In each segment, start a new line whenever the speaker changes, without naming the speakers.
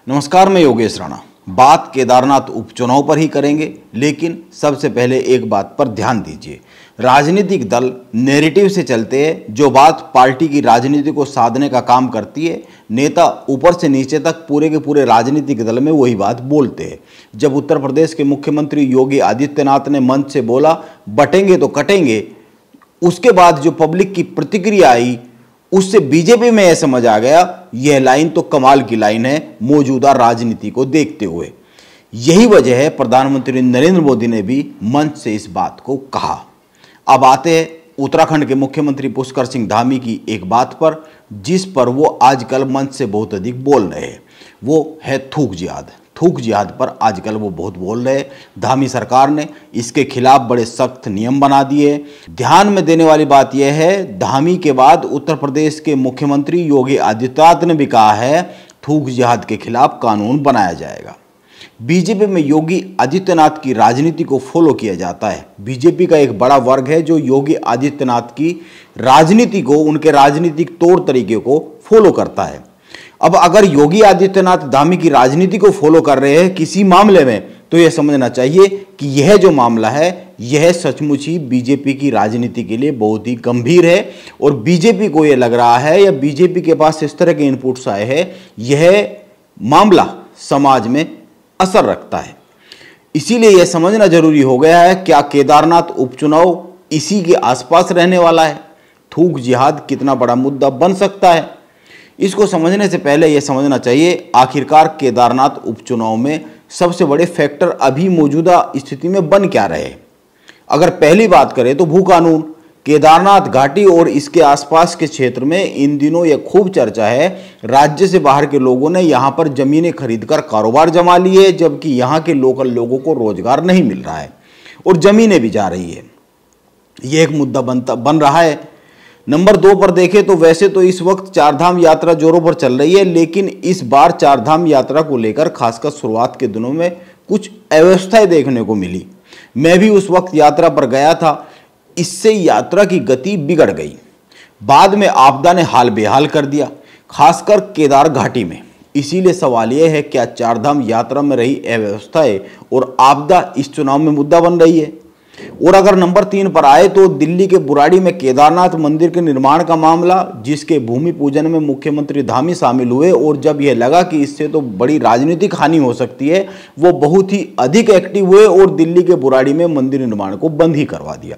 नमस्कार, मैं योगेश राणा। बात केदारनाथ उपचुनाव पर ही करेंगे, लेकिन सबसे पहले एक बात पर ध्यान दीजिए। राजनीतिक दल नैरेटिव से चलते हैं। जो बात पार्टी की राजनीति को साधने का काम करती है, नेता ऊपर से नीचे तक पूरे के पूरे राजनीतिक दल में वही बात बोलते हैं। जब उत्तर प्रदेश के मुख्यमंत्री योगी आदित्यनाथ ने मंच से बोला बटेंगे तो कटेंगे, उसके बाद जो पब्लिक की प्रतिक्रिया आई, उससे बीजेपी में यह समझ आ गया यह लाइन तो कमाल की लाइन है मौजूदा राजनीति को देखते हुए। यही वजह है प्रधानमंत्री नरेंद्र मोदी ने भी मंच से इस बात को कहा। अब आते हैं उत्तराखंड के मुख्यमंत्री पुष्कर सिंह धामी की एक बात पर, जिस पर वो आजकल मंच से बहुत अधिक बोल रहे हैं। वो है थूक जिहाद। थूक जिहाद पर आजकल वो बहुत बोल रहे हैं। धामी सरकार ने इसके खिलाफ बड़े सख्त नियम बना दिए। ध्यान में देने वाली बात यह है, धामी के बाद उत्तर प्रदेश के मुख्यमंत्री योगी आदित्यनाथ ने भी कहा है थूक जिहाद के खिलाफ कानून बनाया जाएगा। बीजेपी में योगी आदित्यनाथ की राजनीति को फॉलो किया जाता है। बीजेपी का एक बड़ा वर्ग है जो योगी आदित्यनाथ की राजनीति को, उनके राजनीतिक तौर तरीके को फॉलो करता है। अब अगर योगी आदित्यनाथ धामी की राजनीति को फॉलो कर रहे हैं किसी मामले में, तो यह समझना चाहिए कि यह जो मामला है यह सचमुच ही बीजेपी की राजनीति के लिए बहुत ही गंभीर है। और बीजेपी को यह लग रहा है, या बीजेपी के पास इस तरह के इनपुट्स आए हैं, यह मामला समाज में असर रखता है। इसीलिए यह समझना जरूरी हो गया है, क्या केदारनाथ उपचुनाव इसी के आसपास रहने वाला है? थूक जिहाद कितना बड़ा मुद्दा बन सकता है? इसको समझने से पहले यह समझना चाहिए आखिरकार केदारनाथ उपचुनाव में सबसे बड़े फैक्टर अभी मौजूदा स्थिति में बन क्या रहे। अगर पहली बात करें तो भू कानून। केदारनाथ घाटी और इसके आसपास के क्षेत्र में इन दिनों यह खूब चर्चा है, राज्य से बाहर के लोगों ने यहाँ पर जमीनें खरीदकर कारोबार जमा लिए, जबकि यहाँ के लोकल लोगों को रोजगार नहीं मिल रहा है और जमीनें भी जा रही है। यह एक मुद्दा बन रहा है। नंबर 2 पर देखें तो वैसे तो इस वक्त चारधाम यात्रा जोरों पर चल रही है, लेकिन इस बार चारधाम यात्रा को लेकर खासकर शुरुआत के दिनों में कुछ अव्यवस्थाएं देखने को मिली। मैं भी उस वक्त यात्रा पर गया था। इससे यात्रा की गति बिगड़ गई। बाद में आपदा ने हाल बेहाल कर दिया, खासकर केदार घाटी में। इसीलिए सवाल यह है, क्या चारधाम यात्रा में रही अव्यवस्थाएं और आपदा इस चुनाव में मुद्दा बन रही है? और अगर नंबर 3 पर आए तो दिल्ली के बुराड़ी में केदारनाथ मंदिर के निर्माण का मामला, जिसके भूमि पूजन में मुख्यमंत्री धामी शामिल हुए, और जब यह लगा कि इससे तो बड़ी राजनीतिक हानि हो सकती है, वो बहुत ही अधिक एक्टिव हुए और दिल्ली के बुराड़ी में मंदिर निर्माण को बंद ही करवा दिया।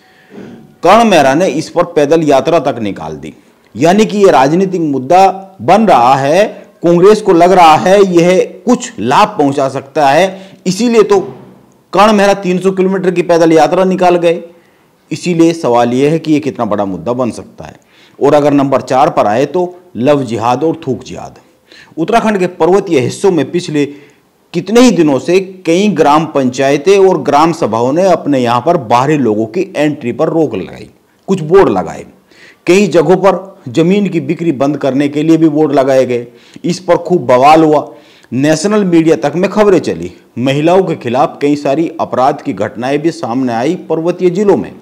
कर्ण मेहरा ने इस पर पैदल यात्रा तक निकाल दी। यानी कि यह राजनीतिक मुद्दा बन रहा है। कांग्रेस को लग रहा है यह कुछ लाभ पहुंचा सकता है, इसीलिए तो कर्ण मेहरा 300 किलोमीटर की पैदल यात्रा निकाल गए। इसीलिए सवाल यह है कि यह कितना बड़ा मुद्दा बन सकता है। और अगर नंबर 4 पर आए तो लव जिहाद और थूक जिहाद। उत्तराखंड के पर्वतीय हिस्सों में पिछले कितने ही दिनों से कई ग्राम पंचायतें और ग्राम सभाओं ने अपने यहां पर बाहरी लोगों की एंट्री पर रोक लगाई, कुछ बोर्ड लगाए। कई जगहों पर जमीन की बिक्री बंद करने के लिए भी बोर्ड लगाए गए। इस पर खूब बवाल हुआ। नेशनल मीडिया तक में खबरें चली। महिलाओं के खिलाफ कई सारी अपराध की घटनाएं भी सामने आई पर्वतीय जिलों में।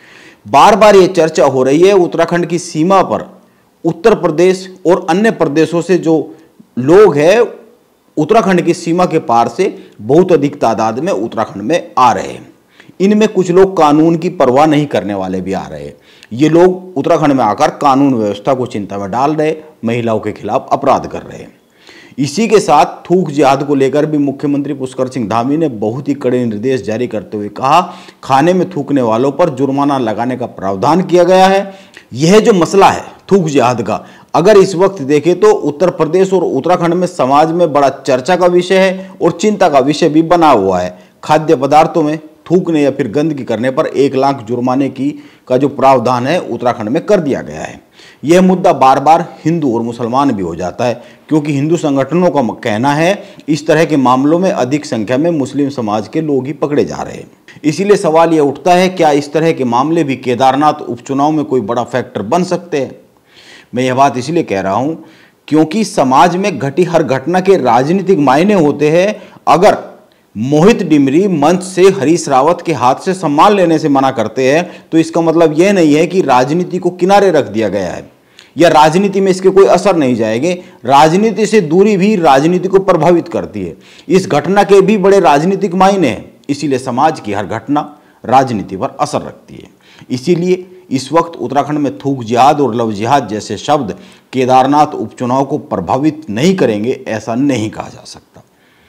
बार बार ये चर्चा हो रही है, उत्तराखंड की सीमा पर उत्तर प्रदेश और अन्य प्रदेशों से जो लोग हैं, उत्तराखंड की सीमा के पार से बहुत अधिक तादाद में उत्तराखंड में आ रहे हैं। इनमें कुछ लोग कानून की परवाह नहीं करने वाले भी आ रहे हैं। ये लोग उत्तराखंड में आकर कानून व्यवस्था को चिंता में डाल रहे, महिलाओं के खिलाफ अपराध कर रहे हैं। इसी के साथ थूक जिहाद को लेकर भी मुख्यमंत्री पुष्कर सिंह धामी ने बहुत ही कड़े निर्देश जारी करते हुए कहा, खाने में थूकने वालों पर जुर्माना लगाने का प्रावधान किया गया है। यह जो मसला है थूक जिहाद का, अगर इस वक्त देखें तो उत्तर प्रदेश और उत्तराखंड में समाज में बड़ा चर्चा का विषय है और चिंता का विषय भी बना हुआ है। खाद्य पदार्थों में थूकने या फिर गंदगी करने पर 1 लाख जुर्माने का जो प्रावधान है उत्तराखंड में कर दिया गया है। यह मुद्दा बार बार हिंदू और मुसलमान भी हो जाता है, क्योंकि हिंदू संगठनों का कहना है इस तरह के मामलों में अधिक संख्या में मुस्लिम समाज के लोग ही पकड़े जा रहे हैं। इसीलिए सवाल यह उठता है, क्या इस तरह के मामले भी केदारनाथ उपचुनाव में कोई बड़ा फैक्टर बन सकते हैं? मैं यह बात इसलिए कह रहा हूं क्योंकि समाज में घटी हर घटना के राजनीतिक मायने होते हैं। अगर मोहित डिमरी मंच से हरीश रावत के हाथ से सम्मान लेने से मना करते हैं तो इसका मतलब यह नहीं है कि राजनीति को किनारे रख दिया गया है। या राजनीति में इसके कोई असर नहीं जाएंगे। राजनीति से दूरी भी राजनीति को प्रभावित करती है। इस घटना के भी बड़े राजनीतिक मायने हैं, इसीलिए समाज की हर घटना राजनीति पर असर रखती है। इसीलिए इस वक्त उत्तराखंड में थूक जिहाद और लव जिहाद जैसे शब्द केदारनाथ उपचुनाव को प्रभावित नहीं करेंगे, ऐसा नहीं कहा जा सकता।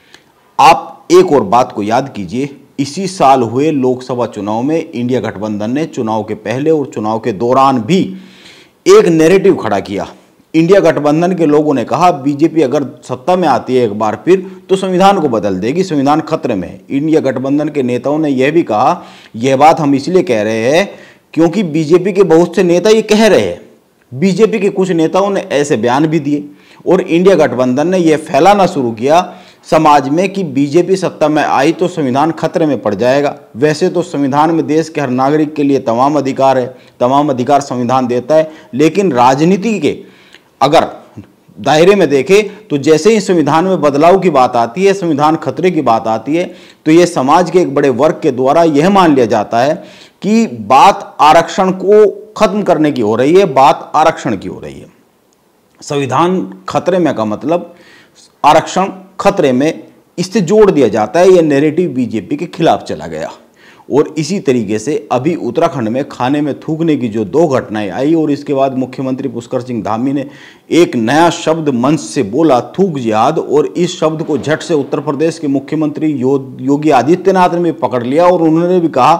आप एक और बात को याद कीजिए, इसी साल हुए लोकसभा चुनाव में इंडिया गठबंधन ने चुनाव के पहले और चुनाव के दौरान भी एक नैरेटिव खड़ा किया। इंडिया गठबंधन के लोगों ने कहा बीजेपी अगर सत्ता में आती है एक बार फिर तो संविधान को बदल देगी, संविधान खतरे में है। इंडिया गठबंधन के नेताओं ने यह भी कहा, यह बात हम इसलिए कह रहे हैं क्योंकि बीजेपी के बहुत से नेता ये कह रहे हैं। बीजेपी के कुछ नेताओं ने ऐसे बयान भी दिए और इंडिया गठबंधन ने यह फैलाना शुरू किया समाज में कि बीजेपी सत्ता में आई तो संविधान खतरे में पड़ जाएगा। वैसे तो संविधान में देश के हर नागरिक के लिए तमाम अधिकार है, तमाम अधिकार संविधान देता है, लेकिन राजनीति के अगर दायरे में देखें तो जैसे ही संविधान में बदलाव की बात आती है, संविधान खतरे की बात आती है, तो यह समाज के एक बड़े वर्ग के द्वारा यह मान लिया जाता है कि बात आरक्षण को खत्म करने की हो रही है, बात आरक्षण की हो रही है। संविधान खतरे में का मतलब आरक्षण खतरे में, इससे जोड़ दिया जाता है। यह नैरेटिव बीजेपी के खिलाफ चला गया और इसी तरीके से अभी उत्तराखंड में खाने में थूकने की जो 2 घटनाएं आई और इसके बाद मुख्यमंत्री पुष्कर सिंह धामी ने एक नया शब्द मंच से बोला, थूक जिहाद, और इस शब्द को झट से उत्तर प्रदेश के मुख्यमंत्री योगी आदित्यनाथ ने भी पकड़ लिया और उन्होंने भी कहा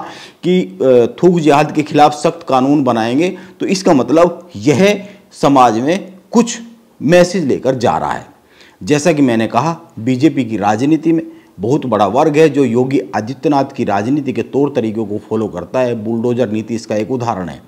कि थूक जिहाद के खिलाफ सख्त कानून बनाएंगे। तो इसका मतलब यह समाज में कुछ मैसेज लेकर जा रहा है। जैसा कि मैंने कहा, बीजेपी की राजनीति में बहुत बड़ा वर्ग है जो योगी आदित्यनाथ की राजनीति के तौर तरीकों को फॉलो करता है। बुलडोजर नीति इसका एक उदाहरण है।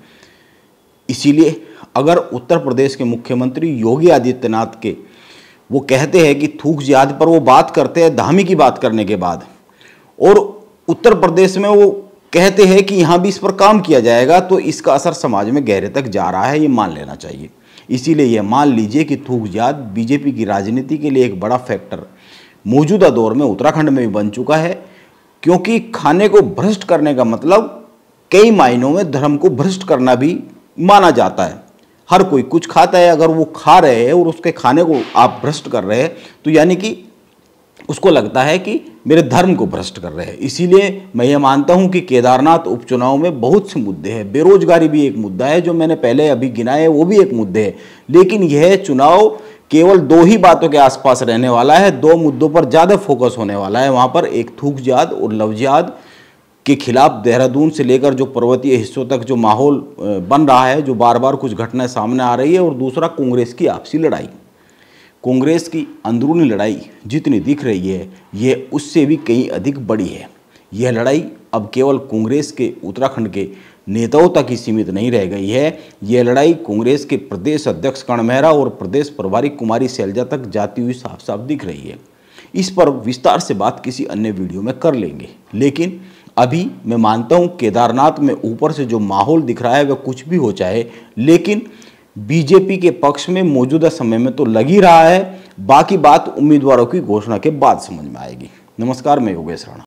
इसीलिए अगर उत्तर प्रदेश के मुख्यमंत्री योगी आदित्यनाथ के वो कहते हैं कि थूक जिहाद पर वो बात करते हैं धामी की बात करने के बाद, और उत्तर प्रदेश में वो कहते हैं कि यहाँ भी इस पर काम किया जाएगा, तो इसका असर समाज में गहरे तक जा रहा है, ये मान लेना चाहिए। इसीलिए यह मान लीजिए कि थूक जिहाद बीजेपी की राजनीति के लिए एक बड़ा फैक्टर मौजूदा दौर में उत्तराखंड में भी बन चुका है, क्योंकि खाने को भ्रष्ट करने का मतलब कई मायनों में धर्म को भ्रष्ट करना भी माना जाता है। हर कोई कुछ खाता है, अगर वो खा रहे हैं और उसके खाने को आप भ्रष्ट कर रहे हैं तो यानी कि उसको लगता है कि मेरे धर्म को भ्रष्ट कर रहे हैं। इसीलिए मैं ये मानता हूं कि केदारनाथ उपचुनाव में बहुत से मुद्दे हैं। बेरोजगारी भी एक मुद्दा है, जो मैंने पहले अभी गिनाए वो भी एक मुद्दे है, लेकिन यह चुनाव केवल 2 ही बातों के आसपास रहने वाला है, 2 मुद्दों पर ज़्यादा फोकस होने वाला है। वहाँ पर एक थूक जिहाद और लव जिहाद के खिलाफ देहरादून से लेकर जो पर्वतीय हिस्सों तक जो माहौल बन रहा है, जो बार बार कुछ घटनाएं सामने आ रही है, और दूसरा कांग्रेस की आपसी लड़ाई। कांग्रेस की अंदरूनी लड़ाई जितनी दिख रही है, यह उससे भी कहीं अधिक बड़ी है। यह लड़ाई अब केवल कांग्रेस के उत्तराखंड के नेताओं तक ही सीमित नहीं रह गई है। यह लड़ाई कांग्रेस के प्रदेश अध्यक्ष कर्ण मेहरा और प्रदेश प्रभारी कुमारी शैलजा तक जाती हुई साफ साफ दिख रही है। इस पर विस्तार से बात किसी अन्य वीडियो में कर लेंगे, लेकिन अभी मैं मानता हूं केदारनाथ में ऊपर से जो माहौल दिख रहा है वह कुछ भी हो चाहे, लेकिन बीजेपी के पक्ष में मौजूदा समय में तो लग ही रहा है। बाकी बात उम्मीदवारों की घोषणा के बाद समझ में आएगी। नमस्कार, मैं योगेश राणा।